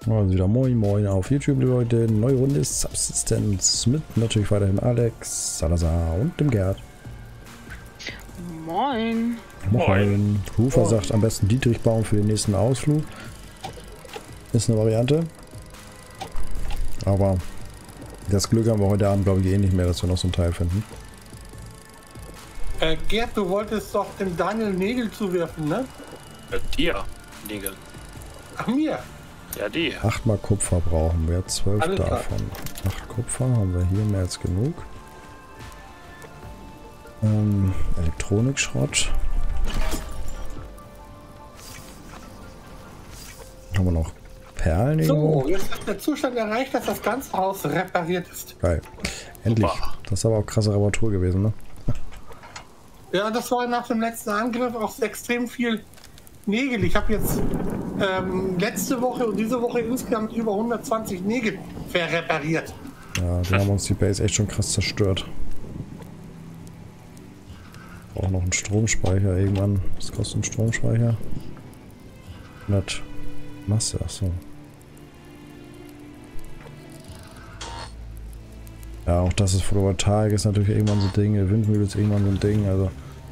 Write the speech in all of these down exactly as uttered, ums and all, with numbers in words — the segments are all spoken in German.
Also wieder moin moin auf YouTube, Leute. Neue Runde ist Subsistence mit natürlich weiterhin Alex, Salazar und dem Gerd. Moin. Moin. Hufer moin. Sagt am besten Dietrich bauen für den nächsten Ausflug. Ist eine Variante. Aber das Glück haben wir heute Abend, glaube ich, eh nicht mehr, dass wir noch so ein Teil finden. Äh, Gerd, du wolltest doch dem Daniel Nägel zuwerfen, ne? Ja, dir Nägel. Ach, mir? Ja, die. Achtmal Kupfer brauchen wir, zwölf Alles davon. klar. Acht Kupfer haben wir hier, mehr als genug. Ähm, Elektronikschrott. Haben wir noch Perlen irgendwo? So, jetzt ist der Zustand erreicht, dass das ganze Haus repariert ist. Geil. Endlich. Super. Das ist aber auch krasse Reparatur gewesen, ne? Ja, das war nach dem letzten Angriff auch extrem viel Nägel. Ich habe jetzt ähm, letzte Woche und diese Woche insgesamt über hundertzwanzig Nägel verrepariert. Ja, die haben uns die Base echt schon krass zerstört. Auch noch einen Stromspeicher irgendwann. Was kostet ein Stromspeicher? hundert Masse, achso. Ja, auch das ist Photovoltaik, ist natürlich irgendwann so ein Ding. Windmühle ist irgendwann so ein Ding, also.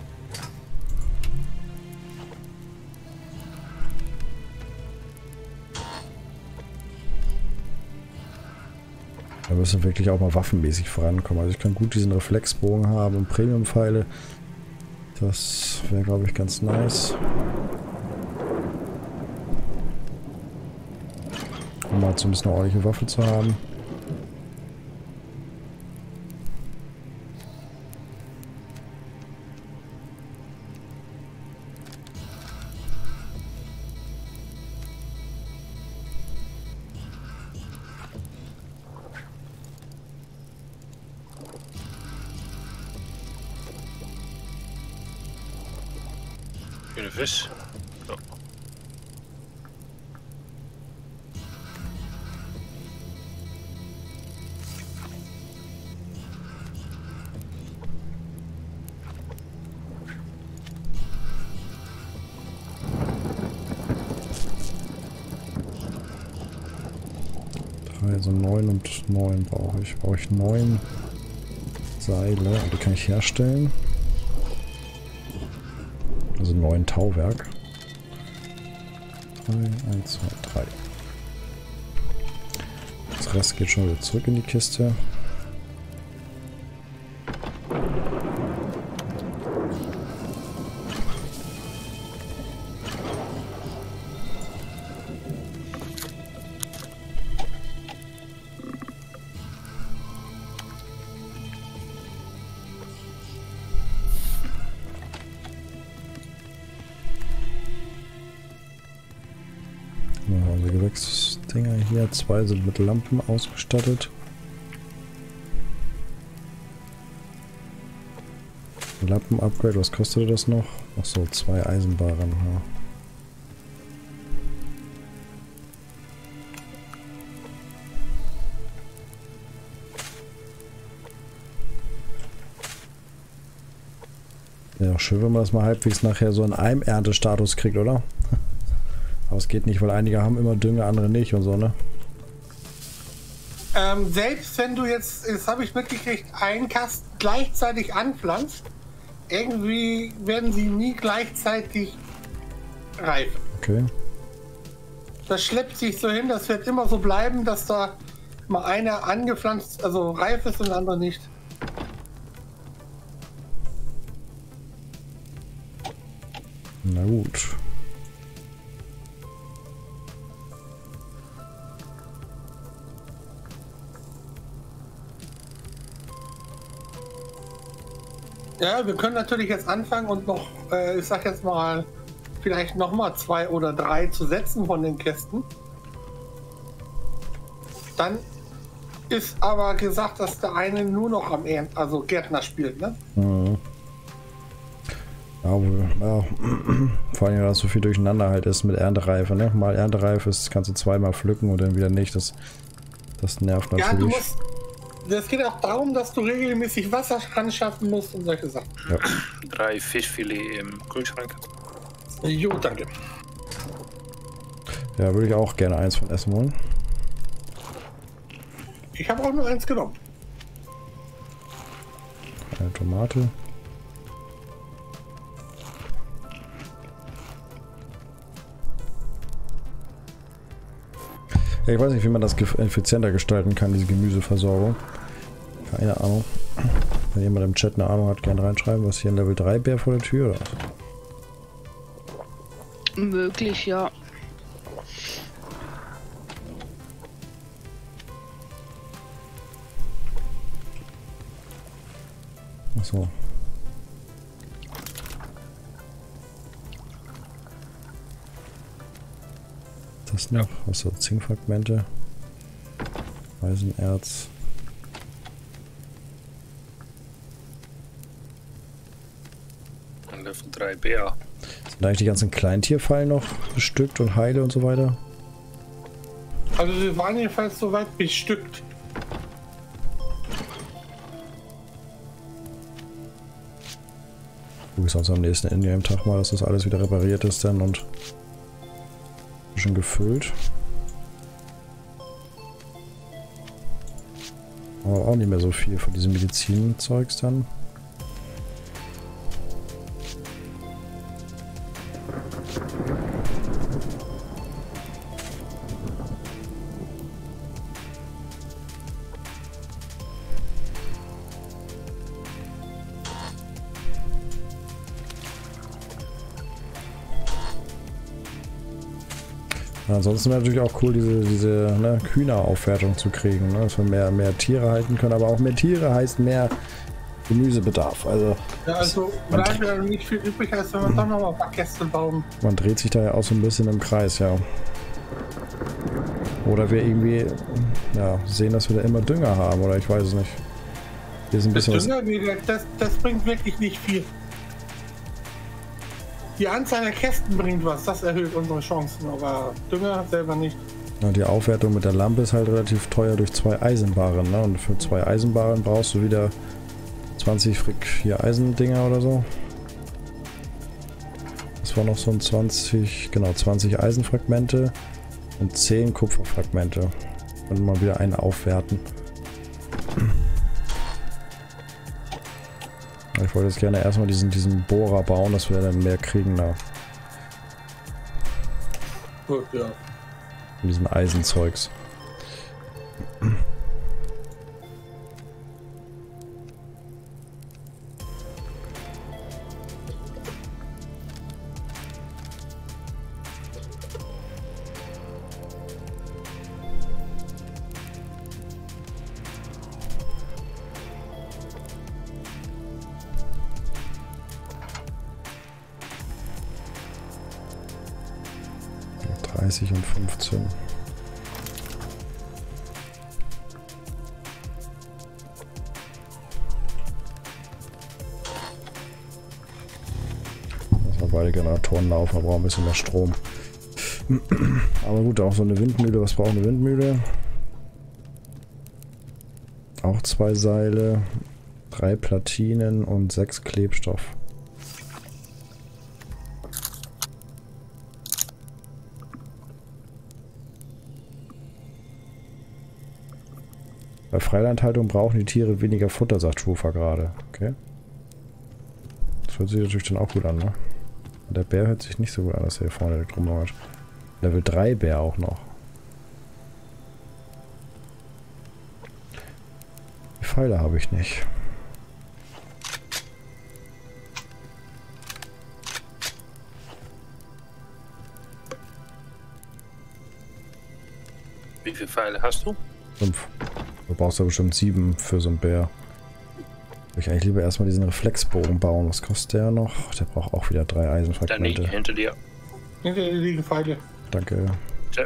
Da müssen wir wirklich auch mal waffenmäßig vorankommen. Also ich kann gut diesen Reflexbogen haben und Premium-Pfeile. Das wäre, glaube ich, ganz nice. Um mal so ein bisschen eine ordentliche Waffe zu haben. Schöne Fisch. So. drei, also neun und neun brauche ich. Brauche ich neun Seile. Die kann ich herstellen. Also neun Tauwerk. drei, eins, zwei, drei. Das Rest geht schon wieder zurück in die Kiste. Also Gewächsdinger hier, zwei sind mit Lampen ausgestattet. Lampen-Upgrade, was kostet das noch? Achso, zwei Eisenbarren. Ja. Ja, schön, wenn man das mal halbwegs nachher so in einem Erntestatus kriegt, oder? Aber es geht nicht, weil einige haben immer Dünger, andere nicht und so, ne? Ähm, selbst wenn du jetzt, das habe ich mitgekriegt, einen Kasten gleichzeitig anpflanzt, irgendwie werden sie nie gleichzeitig reif. Okay. Das schleppt sich so hin, das wird immer so bleiben, dass da mal einer angepflanzt, also reif ist und der andere nicht. Na gut. Ja, wir können natürlich jetzt anfangen und noch, äh, ich sag jetzt mal, vielleicht noch mal zwei oder drei zu setzen von den Kästen. Dann ist aber gesagt, dass der eine nur noch am Ernten, also Gärtner spielt, ne? Mhm. Ja, wohl, ja. Vor allem, dass so viel durcheinander halt ist mit Erntereife, ne? Mal Erntereife ist, kannst du zweimal pflücken und dann wieder nicht. Das, das nervt natürlich. Ja, du musst, es geht auch darum, dass du regelmäßig Wasser anschaffen musst und solche Sachen. Ja. Drei Fischfilet im Kühlschrank. Jo, danke. Ja, würde ich auch gerne eins von essen wollen. Ich habe auch nur eins genommen. Eine Tomate. Ja, ich weiß nicht, wie man das effizienter gestalten kann, diese Gemüseversorgung. Keine Ahnung. Wenn jemand im Chat eine Ahnung hat, gerne reinschreiben. Was hier ein Level drei Bär vor der Tür oder was? Möglich, ja. Achso. Das noch? Was so? Zinkfragmente. Eisenerz. Ein Level drei Bär. Sind eigentlich die ganzen Kleintierfallen noch bestückt und heile und so weiter? Also sie waren jedenfalls soweit bestückt. Guck ich sonst am nächsten Ingame-Tag mal, dass das alles wieder repariert ist dann und schon gefüllt. Aber auch nicht mehr so viel von diesem Medizinzeugs dann. Ansonsten wäre natürlich auch cool, diese, diese ne, Hühneraufwertung zu kriegen, ne? Dass wir mehr, mehr Tiere halten können, aber auch mehr Tiere heißt mehr Gemüsebedarf. Also, Ja, also bleibt ja nicht viel übrig, als wenn wir doch noch mal ein paar Käste bauen. Man dreht sich da ja auch so ein bisschen im Kreis, ja. Oder wir irgendwie ja, sehen, dass wir da immer Dünger haben, oder ich weiß es nicht. Hier ist ein Das, bisschen was. Dünger, nee, das, das bringt wirklich nicht viel. Die Anzahl der Kästen bringt was, das erhöht unsere Chancen, aber Dünger selber nicht. Ja, die Aufwertung mit der Lampe ist halt relativ teuer durch zwei Eisenbarren, ne? Und für zwei Eisenbarren brauchst du wieder zwanzig Frick hier Eisendinger oder so. Das war noch so ein zwanzig, genau, zwanzig Eisenfragmente und zehn Kupferfragmente. Und mal wieder einen aufwerten. Ich wollte jetzt gerne erstmal diesen, diesen Bohrer bauen, dass wir dann mehr kriegen da. Gut, ja. Von diesem Eisenzeugs. dreißig und fünfzehn. Dass wir beide Generatoren laufen, wir brauchen ein bisschen mehr Strom. Aber gut, auch so eine Windmühle. Was braucht eine Windmühle? Auch zwei Seile, drei Platinen und sechs Klebstoff. Bei Freilandhaltung brauchen die Tiere weniger Futter, sagt Schufa gerade. Okay. Das hört sich natürlich dann auch gut an, ne? Und der Bär hört sich nicht so gut an, dass er hier vorne direkt rumläuft. Level drei Bär auch noch. Die Pfeile habe ich nicht. Wie viele Pfeile hast du? Fünf. Du brauchst ja bestimmt sieben für so einen Bär. Würde ich eigentlich lieber erstmal diesen Reflexbogen bauen. Was kostet der noch? Der braucht auch wieder drei Eisenfragmente. Daneben, hinter dir. Hinter dir liegen Pfeile. Danke. Tja.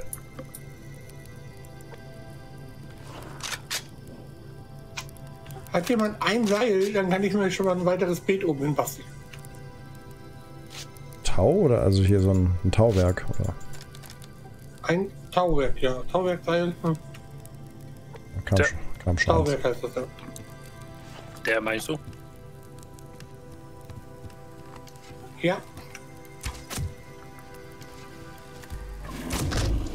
Hat jemand ein Seil, dann kann ich mir schon mal ein weiteres Beet oben hin basteln. Tau oder also hier so ein, ein Tauwerk? Oder? Ein Tauwerk, ja. Tauwerkseil. Hm. Kam, Ja. kam schon. Tauwerk heißt das ja. Der meinst du? Ja.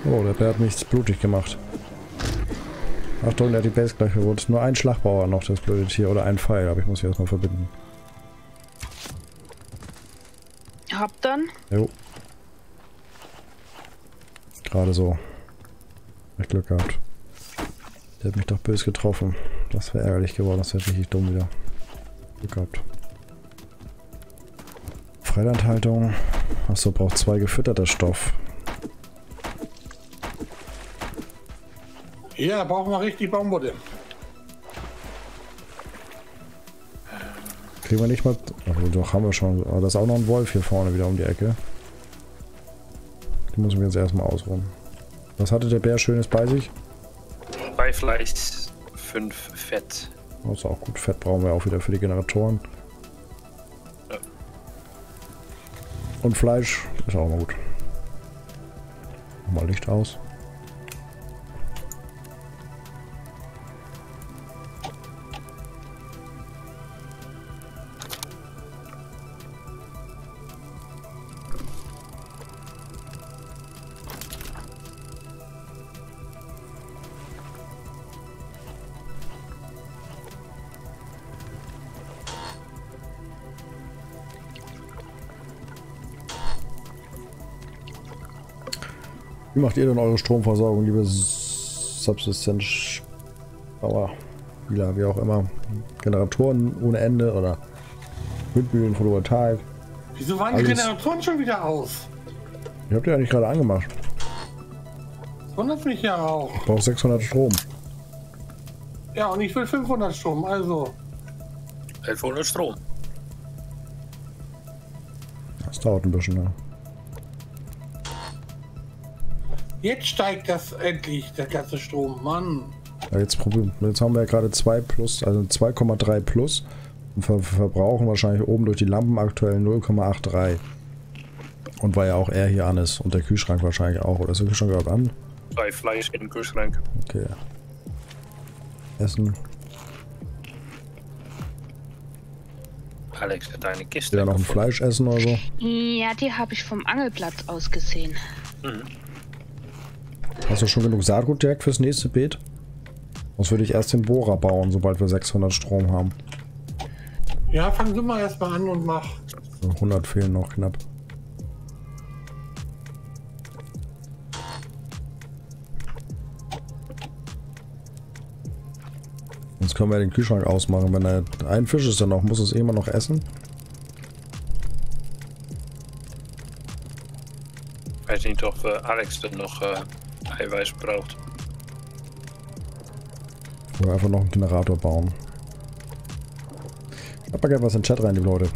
Oh, der Bär hat mich blutig gemacht. Achtung, der hat die Base gleich verwundet. Nur ein Schlagbauer noch, das blöde Tier. Oder ein Pfeil, aber ich muss hier erstmal verbinden. Hab dann. Jo. Gerade so. Hab Glück gehabt. Der hat mich doch böse getroffen. Das wäre ärgerlich geworden, das wäre richtig dumm wieder. Glück gehabt. Freilandhaltung. Achso, braucht zwei gefütterter Stoff. Ja, brauchen wir richtig Baumwolle. Kriegen wir nicht mal... Also doch, haben wir schon. Aber da ist auch noch ein Wolf hier vorne wieder um die Ecke. Die muss ich mir jetzt erstmal ausruhen. Was hatte der Bär Schönes bei sich? Bei Fleisch fünf Fett. Das ist auch gut. Fett brauchen wir auch wieder für die Generatoren. Ja. Und Fleisch ist auch mal gut. Mach mal Licht aus. Wie macht ihr denn eure Stromversorgung, liebe Subsistenzbauer, Spieler, wie auch immer? Generatoren ohne Ende oder Windmühlen, Photovoltaik? Wieso waren die Alles. Generatoren schon wieder aus? Ich hab die eigentlich gerade angemacht. Das wundert mich ja auch. Ich brauche sechshundert Strom. Ja, und ich will fünfhundert Strom, also. elfhundert Strom. Das dauert ein bisschen, ne? Jetzt steigt das endlich, der ganze Strom, Mann. Ja, jetzt, probieren- jetzt haben wir ja gerade zwei plus, also zwei Komma drei plus und ver verbrauchen wahrscheinlich oben durch die Lampen aktuell null Komma dreiundachtzig. Und weil ja auch er hier an ist und der Kühlschrank wahrscheinlich auch. Oder ist der Kühlschrank gerade an? Zwei Fleisch in den Kühlschrank. Okay. Essen. Alex hat eine Kiste. Wieder noch ein gefunden. Fleisch essen oder so. Ja, die habe ich vom Angelplatz aus gesehen. Mhm. Hast du schon genug Saatgut direkt fürs nächste Beet? Sonst würde ich erst den Bohrer bauen, sobald wir sechshundert Strom haben. Ja, fang du mal erstmal an und mach. So, hundert fehlen noch knapp. Sonst können wir den Kühlschrank ausmachen. Wenn er ein Fisch ist, dann noch muss es eh immer noch essen. Weiß nicht, ob äh, Alex dann noch äh, Eiweiß braucht. Oder einfach noch einen Generator bauen. Schreibt mal gerne was in den Chat rein, liebe Leute.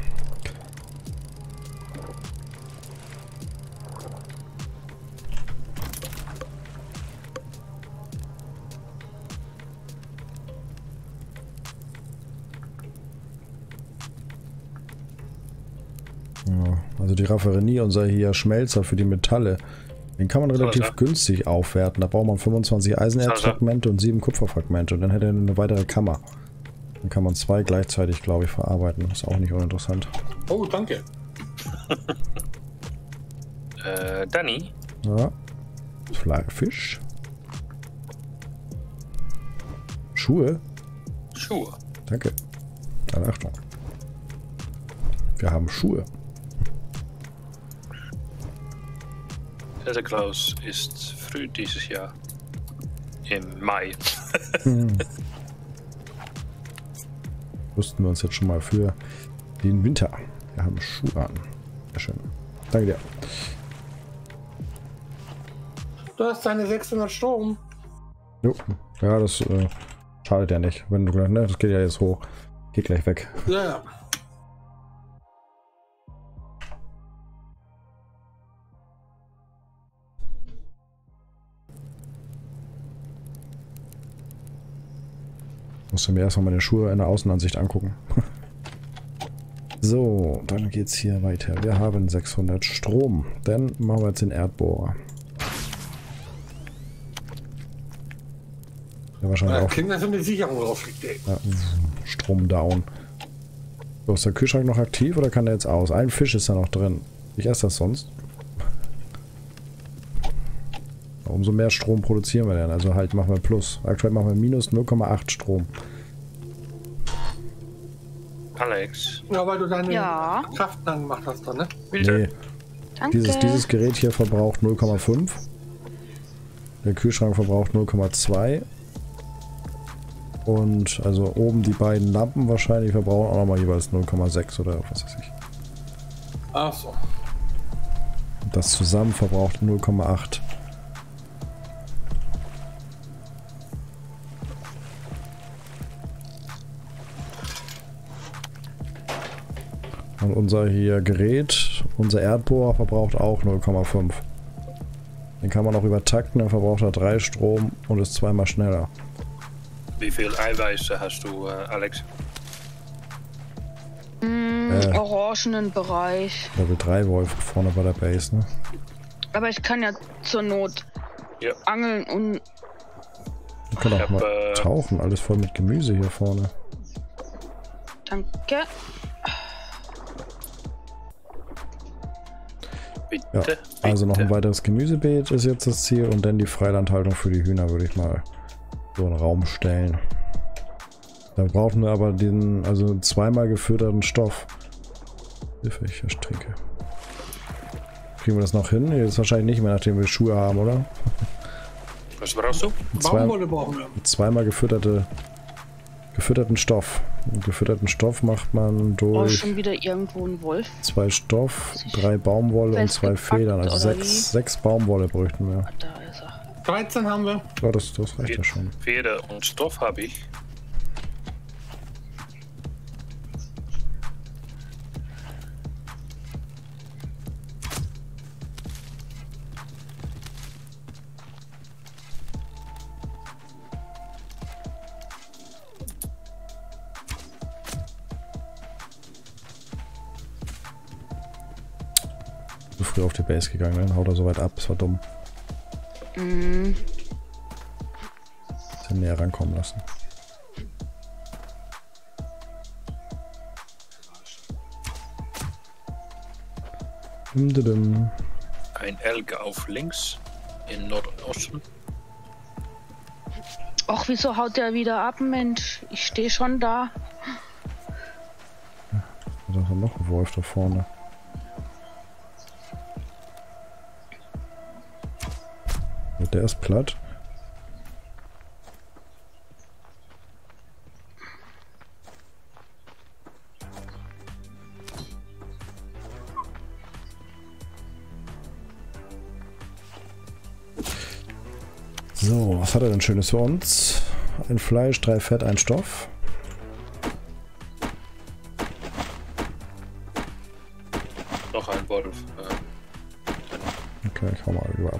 Ja, also die Raffinerie, unser hier Schmelzer für die Metalle, den kann man relativ Salsa. günstig aufwerten. Da braucht man fünfundzwanzig Eisenerzfragmente und sieben Kupferfragmente und dann hätte er eine weitere Kammer. Dann kann man zwei gleichzeitig, glaube ich, verarbeiten. Ist auch nicht uninteressant. Oh, danke. Äh, Danny? Ja. Fly- Fisch. Schuhe. Schuhe. Danke. Dann Achtung. Wir haben Schuhe. Santa Claus ist früh dieses Jahr. Im Mai. Hm. Rüsten wir uns jetzt schon mal für den Winter. Wir haben Schuhe an. Sehr schön. Danke dir. Du hast deine sechshundert Strom. Jo. Ja, das äh, schadet ja nicht. Wenn du, ne, das geht ja jetzt hoch. Geht gleich weg. Ja, ja. Musst du mir erstmal meine Schuhe in der Außenansicht angucken. So, dann geht's hier weiter. Wir haben sechshundert Strom. Dann machen wir jetzt den Erdbohrer. Ja, wahrscheinlich Da auch klingt, dass eine Sicherung draufliegt, ey. ja, Strom down. So, ist der Kühlschrank noch aktiv oder kann der jetzt aus? Ein Fisch ist da noch drin. Ich esse das sonst. umso mehr Strom produzieren wir dann. Also halt machen wir Plus. Aktuell machen wir minus null Komma acht Strom. Alex. Ja, weil du deine Ja. Kraft dann gemacht hast, dann, ne? Bitte. Nee, Danke. dieses, dieses Gerät hier verbraucht null Komma fünf. Der Kühlschrank verbraucht null Komma zwei. Und also oben die beiden Lampen wahrscheinlich verbrauchen auch nochmal jeweils null Komma sechs oder was weiß ich. Ach so. Und das zusammen verbraucht null Komma acht. Und unser hier Gerät, unser Erdbohrer verbraucht auch null Komma fünf. Den kann man auch übertakten, dann verbraucht er drei Strom und ist zweimal schneller. Wie viel Eiweiß hast du, äh, Alex? Mm, Äh. orangenen Bereich. Level drei Wolf vorne bei der Base, ne? Aber ich kann ja zur Not Ja. angeln und Wir können Ich auch hab, mal äh, tauchen, alles voll mit Gemüse hier vorne. danke. Bitte. Ja, bitte. also noch ein weiteres Gemüsebeet ist jetzt das Ziel und dann die Freilandhaltung für die Hühner würde ich mal so einen Raum stellen. Da brauchen wir aber den, also zweimal gefütterten Stoff. Hilfe, ich erstrecke. Kriegen wir das noch hin? Jetzt wahrscheinlich nicht mehr, nachdem wir Schuhe haben, oder? Was brauchst du? Zwei, Baumwolle brauchen wir. zweimal gefütterte, gefütterten Stoff. Und gefütterten Stoff macht man Oh, durch schon wieder irgendwo ein Wolf. zwei Stoff, drei Baumwolle und zwei Festgepackt, Federn. Also oder wie? sechs, sechs Baumwolle bräuchten wir. Ah, da ist er. dreizehn haben wir. Ja, das, das reicht ja schon. Pferde und Stoff habe ich. Zu früh auf die Base gegangen, dann haut er so weit ab. Das war dumm. Mm, Bisschen näher rankommen lassen. Dum, dum, dum. Ein Elke auf links in Nordosten. Och, wieso haut der wieder ab, Mensch? Ich stehe schon da. Da ist noch ein Wolf da vorne. Ja, der ist platt. So, was hat er denn Schönes für uns? Ein Fleisch, drei Fett, ein Stoff. Noch ein Wolf. Äh, Okay, ich hau mal über ab.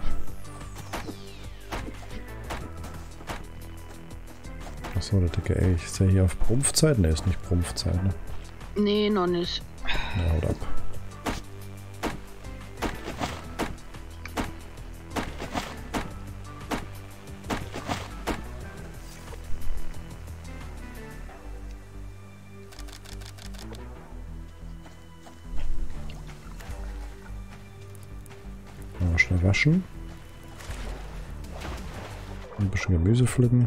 Achso, der dicke Elch. Ist der hier auf Prumpfzeit? Ne, ist nicht Prumpfzeit, ne? Nee, noch nicht. Ja, haut ab. Mal schnell waschen. Ein bisschen Gemüse pflücken.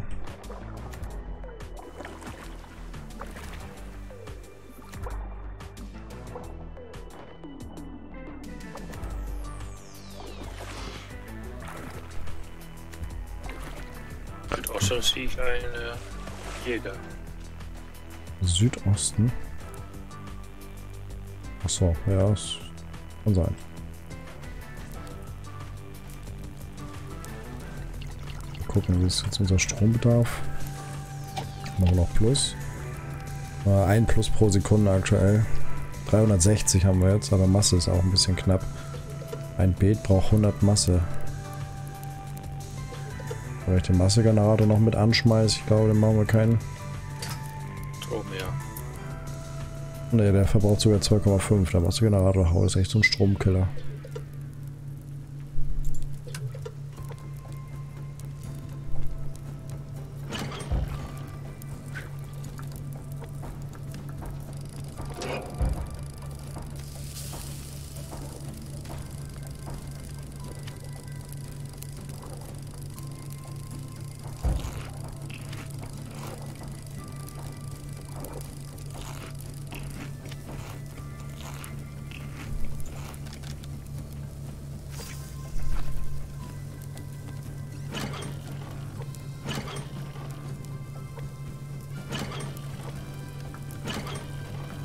Südosten sehe ich einen äh, Jäger. Südosten. Achso, ja, es kann sein. Mal gucken, wie ist jetzt unser Strombedarf. Machen wir noch Plus. Äh, ein Plus pro Sekunde aktuell. dreihundertsechzig haben wir jetzt, aber Masse ist auch ein bisschen knapp. Ein Beet braucht hundert Masse. Wenn ich den Massegenerator noch mit anschmeiße, ich glaube, dann machen wir keinen. Strom, ja. Ne, der verbraucht sogar zwei Komma fünf. Der Massegenerator haut ist echt so ein Stromkiller.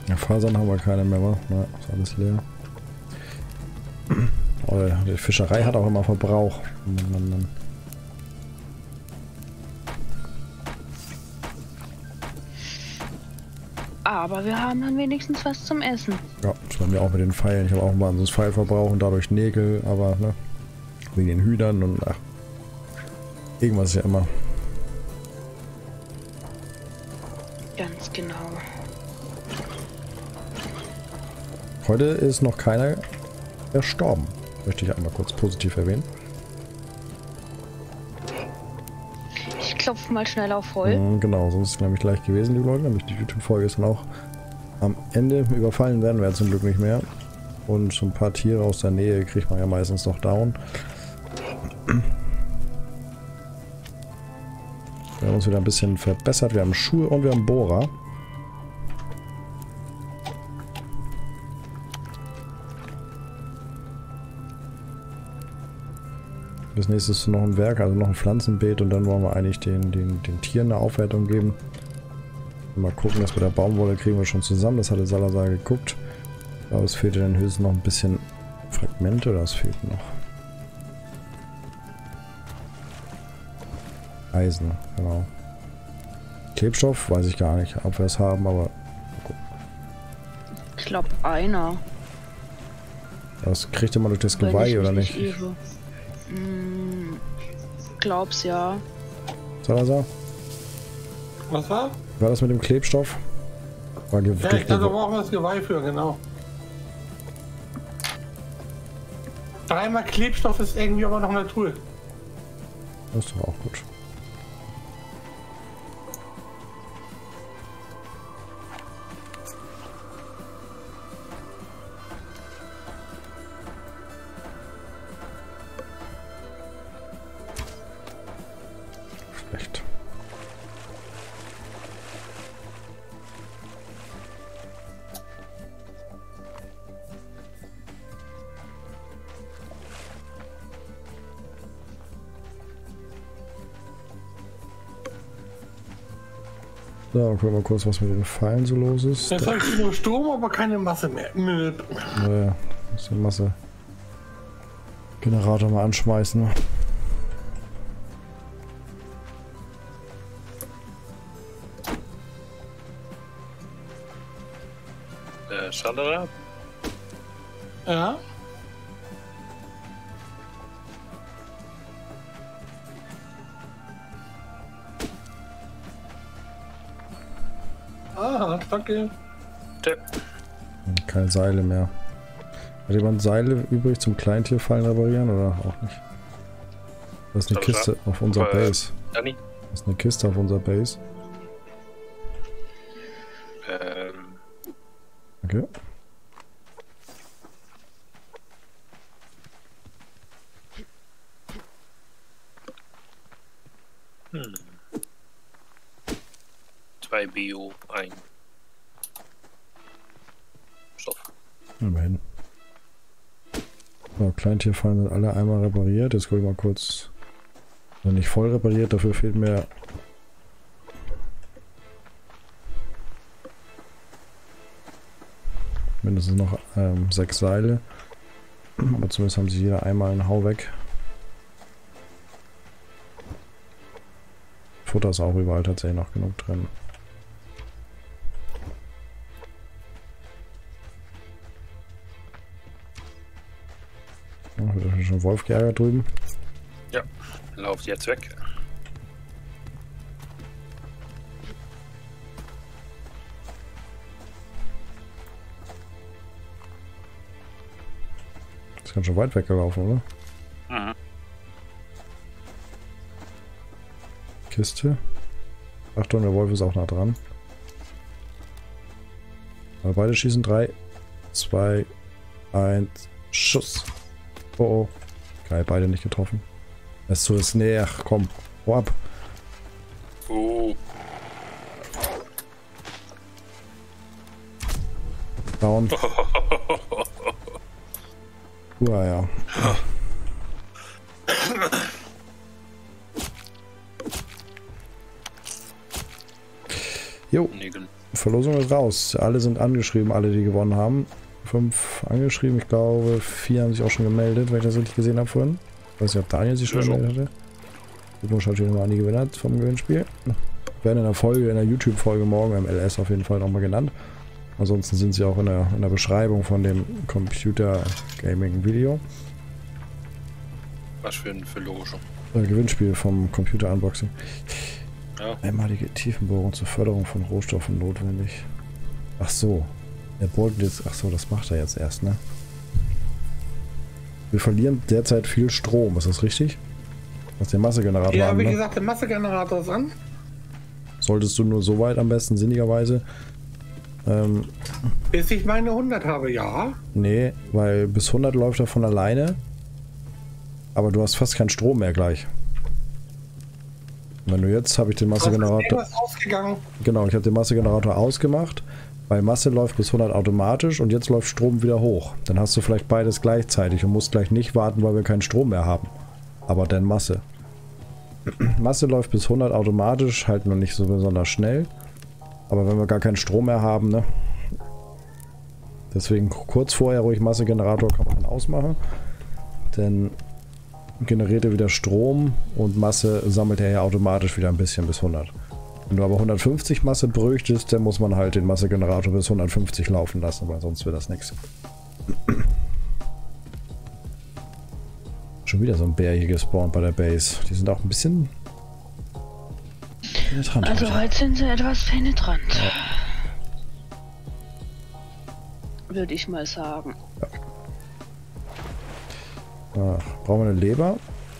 Ja, Fasern haben wir keine mehr, wa? Ja, ist alles leer. Oh, die Fischerei hat auch immer Verbrauch. Mann, Mann, Mann. Aber wir haben dann wenigstens was zum Essen. Ja, das war mir auch mit den Pfeilen. Ich habe auch mal so Pfeilverbrauch und dadurch Nägel, aber ne, wegen den Hühnern und ach, irgendwas ist ja immer. Ganz genau. Heute ist noch keiner verstorben. Möchte ich einmal kurz positiv erwähnen. Ich klopfe mal schnell auf Voll. Mhm, genau, sonst ist es nämlich gleich gewesen, liebe Leute. Nämlich die YouTube-Folge ist dann auch am Ende. Überfallen werden wir ja zum Glück nicht mehr. Und so ein paar Tiere aus der Nähe kriegt man ja meistens noch down. Wir haben uns wieder ein bisschen verbessert. Wir haben Schuhe und wir haben Bohrer. Bis nächstes noch ein Werk, also noch ein Pflanzenbeet und dann wollen wir eigentlich den, den, den Tieren eine Aufwertung geben. Mal gucken, dass wir der Baumwolle kriegen wir schon zusammen. Das hatte Salazar geguckt. Aber es fehlte dann höchstens noch ein bisschen Fragmente oder es fehlt noch. Eisen, genau. Klebstoff, weiß ich gar nicht, ob wir es haben, aber... Ich glaube einer. Das kriegt ihr mal durch das Wenn Geweih, ich mich oder nicht? irre. Hm, glaub's ja. Salazar? Was war? War das mit dem Klebstoff? War ge Ja, ich glaube, da brauchen wir das Geweih für, genau. Dreimal Klebstoff ist irgendwie aber noch eine Truhe. Das ist doch auch gut. Schlecht. So, dann gucken wir mal kurz, was mit den Pfeilen so los ist. Jetzt habe ich nur Strom, aber keine Masse mehr. Nö. Naja, muss die Masse Generator mal anschmeißen. Äh, Salazar? Ja. Ah, danke. Tipp. Keine Seile mehr. Hat jemand Seile übrig zum Kleintierfallen reparieren oder auch nicht? Das ist eine Salazar? Kiste auf unserer Äh, Base. Danny? Das ist eine Kiste auf unserer Base. Ähm, Okay. hm. Zwei Bio, ein Stoff. Immerhin. So, Kleintierfallen sind alle einmal repariert. Jetzt gucke ich mal kurz. Also nicht voll repariert, dafür fehlt mir. Mindestens noch ähm, sechs Seile. Aber zumindest haben sie jeder einmal einen Hau weg. Futter ist auch überall tatsächlich noch genug drin. Ja, wird schon Wolf geärgert drüben. Ja, lauft jetzt weg. Ist ganz schön weit weggelaufen, oder? Mhm. Kiste. Achtung, der Wolf ist auch nah dran. Aber beide schießen. drei, zwei, eins, Schuss. Oh oh. Geil, beide nicht getroffen. Es ist so ist näher. Ach komm, hau ab. Uh, Down. Uah, ja. Jo. Nägel. Verlosung ist raus. Alle sind angeschrieben, alle die gewonnen haben. Fünf angeschrieben, ich glaube vier haben sich auch schon gemeldet, wenn ich das richtig gesehen habe vorhin. Ich weiß nicht, ob Daniel sich schon Ja, gemeldet hatte. Glückwunsch schaut hier nochmal an die Gewinner vom Gewinnspiel. Werden in der Folge, in der YouTube-Folge morgen im L S auf jeden Fall nochmal genannt. Ansonsten sind sie auch in der, in der Beschreibung von dem Computer-Gaming-Video. Was für ein für Logo. Äh, Gewinnspiel vom Computer-Unboxing. Ja. Einmalige Tiefenbohrung zur Förderung von Rohstoffen notwendig. Ach so. Er bohrt jetzt. Ach so, das macht er jetzt erst, ne? Wir verlieren derzeit viel Strom, ist das richtig? Was der Massegenerator Ja, an, wie ne? gesagt, der Massegenerator ist an. Solltest du nur so weit am besten, sinnigerweise. Ähm, Bis ich meine hundert habe, ja. nee, weil bis hundert läuft er von alleine. Aber du hast fast keinen Strom mehr gleich. Und wenn du jetzt, habe ich den Massegenerator... ist ausgegangen. Genau, ich habe den Massegenerator ausgemacht, weil Masse läuft bis hundert automatisch und jetzt läuft Strom wieder hoch. Dann hast du vielleicht beides gleichzeitig und musst gleich nicht warten, weil wir keinen Strom mehr haben. Aber dann Masse. Masse läuft bis hundert automatisch, halt noch nicht so besonders schnell. Aber wenn wir gar keinen Strom mehr haben, ne? Deswegen kurz vorher ruhig Massegenerator kann man dann ausmachen. Dann generiert er wieder Strom und Masse sammelt er ja automatisch wieder ein bisschen bis hundert. Wenn du aber hundertfünfzig Masse bräuchtest, dann muss man halt den Massegenerator bis hundertfünfzig laufen lassen, weil sonst wird das nichts. Schon wieder so ein Bär hier gespawnt bei der Base. Die sind auch ein bisschen penetrant. Also heute. heute sind sie etwas penetrant. Würde ich mal sagen. Ach, brauchen wir eine Leber?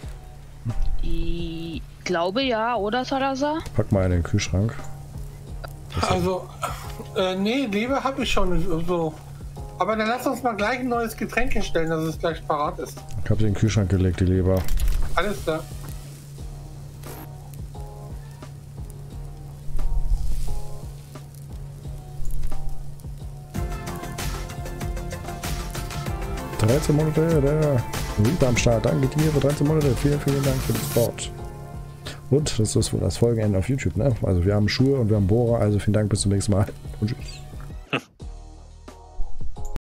Ich glaube ja, oder Salazar? Pack mal in den Kühlschrank. Also, äh, nee, Leber habe ich schon. So. Aber dann lass uns mal gleich ein neues Getränk hinstellen, dass es gleich parat ist. Ich habe sie in den Kühlschrank gelegt, die Leber. Alles klar. dreizehn Monate, der Rita am Start. Danke dir für dreizehn Monate. Vielen, vielen Dank für den Support. Und das ist wohl das Folgenende auf YouTube, ne? Also wir haben Schuhe und wir haben Bohrer, also vielen Dank, bis zum nächsten Mal. Und tschüss.